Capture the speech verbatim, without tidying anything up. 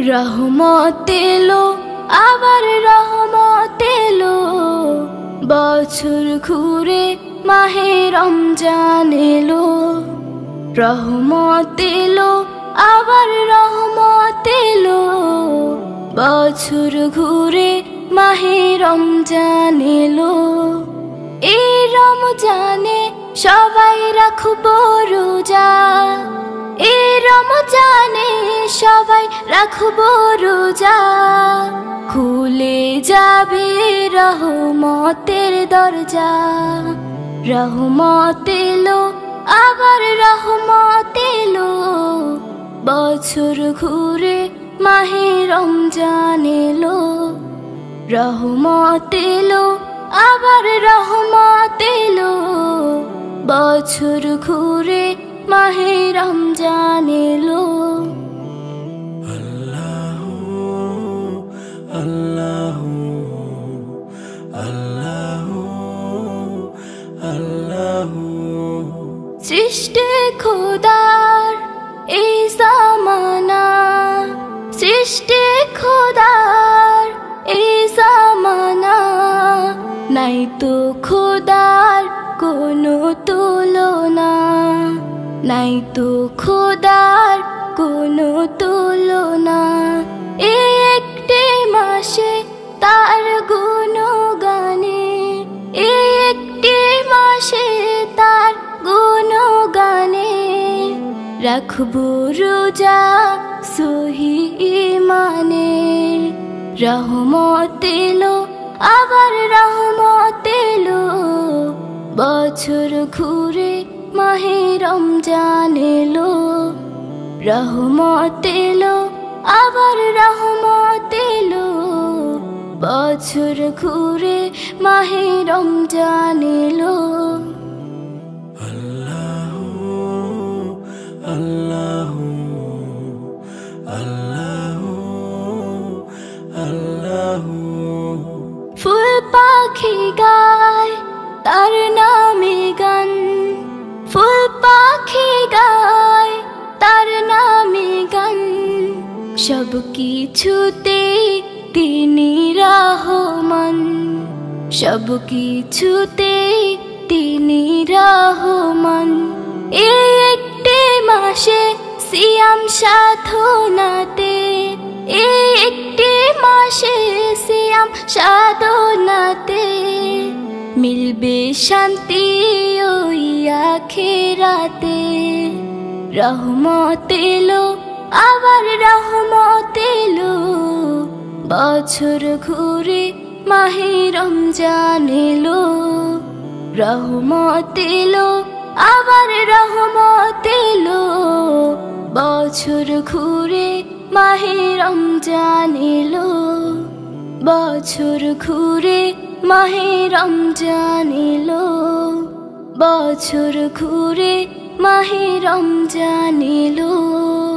রহমত এলো আবার রহমত এলো, বছর ঘুরে মাহে রমজান এলো। রহমত এলো আবার রহমত এলো, বছর ঘুরে মাহে রমজান এলো। এই রমজানে সবাই রাখবো রোজা, এই রমজানে সবাই রাখবো রোজা। খুলে যাবে রহমতের দরজা। রহমত এলো আবার রহমত এলো, বছর ঘুরে মাহে রমজান এলো। রহমত এলো আবার রহমত এলো, বছর ঘুরে মাহে রমজান এলো। আল্লাহু আল্লাহু আল্লাহু আল্লাহু। সৃষ্টি খোদার এই জামানা, সৃষ্টি খোদার এই জামানা। নাই তো খোদার কোনো তুলনা, নাই তো খোদার কোনো তুলনা। এই একটি মাসে তার গুণগানে, এই একটি মাসে তার গুণগানে। রাখবো রোজা সহি ঈমানে। রহমত এলো আবার রহমত এলো, বছর ঘুরে মাহে রমজান এলো। রহমত এলো আবার রহমত এলো, বছর ঘুরে মাহে রমজান এলো। আল্লাহু আল্লাহু আল্লাহু আল্লাহু। ফুল পাখি গায় তার নামে গান, ফুল পাখি গায় তার নামে গান। সব কিছুতে তিনি রহমান, সব কিছুতে তিনি রহমান। এই একটি মাসে সিয়াম সাধনাতে, এই একটি মাসে সিয়াম সাধনাতে। মিলবে শান্তি ওই আখিরাতে। রহমত এলো আবার রহমত এলো, বছর ঘুরে মাহে রমজান এলো। রহমত এলো আবার রহমত এলো, বছর ঘুরে মাহে রমজান এলো। বছর ঘুরে মাহে রমজান এলো, বছর ঘুরে মাহে রমজান এলো।